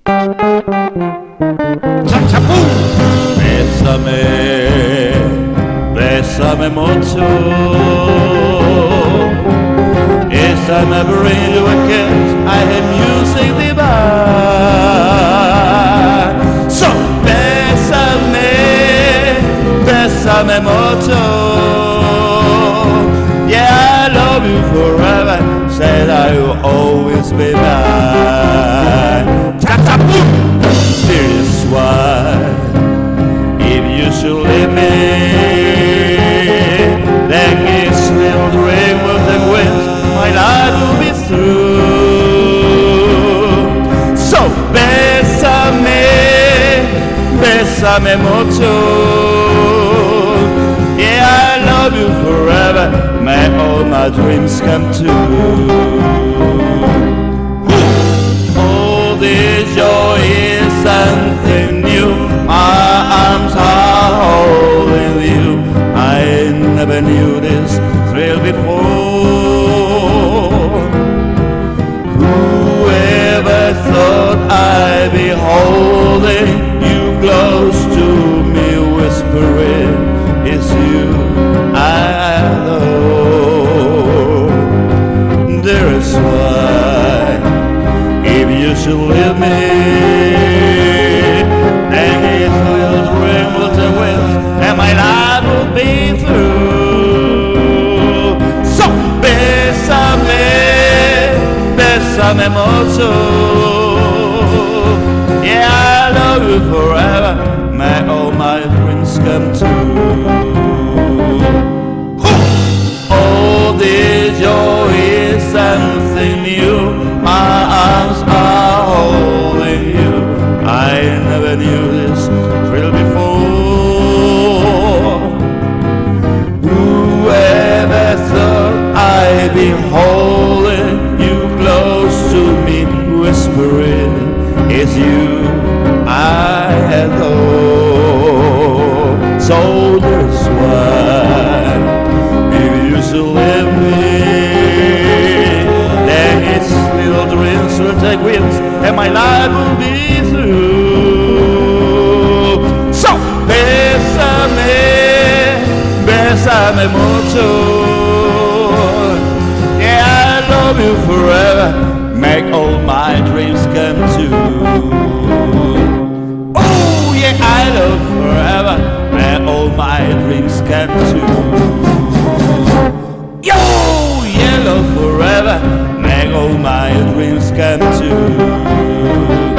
¡Chachapú! Bésame, bésame mucho. Each time I bring you a kiss, I hear music divine. So bésame, bésame mucho. Yeah, I love you forever. Said I will always be mine. ¡Chachapú! This is why, if you should leave me, then this little dream will take wings. My life will be through. So bésame, bésame mucho. Yeah, I love you forever. May all my dreams come true. All this joy is something new. My arms are holding you. I never knew this thrill before. Whoever thought I'd be holding you close to me, whispering, it's you I love. There is why, if you should leave me, then it will ring with the winds, and my life will be through. So bésame, bésame mucho. Yeah, I love you forever. May all my dreams come true. Oh, this joy is something new. My arms are holding you. I never knew this thrill before. Whoever thought I'd be holding you close to me, whispering, it's you I adore. So that's why, if you should leave me, then its little dreams will take wings, and my life will be through. So bésame, bésame mucho. Yeah, I love you forever. Make all my dreams come true. Oh yeah, I love forever. Make all my dreams come true. Yo, yeah, love forever. Make all my dreams come true.